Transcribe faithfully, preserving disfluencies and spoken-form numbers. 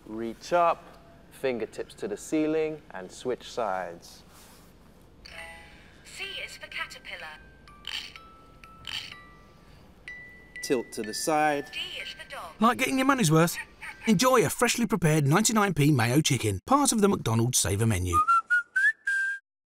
Reach up, fingertips to the ceiling, and switch sides. C is for caterpillar. Tilt to the side. D is for dog. Like getting your money's worth? Enjoy a freshly prepared ninety-nine p mayo chicken, part of the McDonald's Saver menu.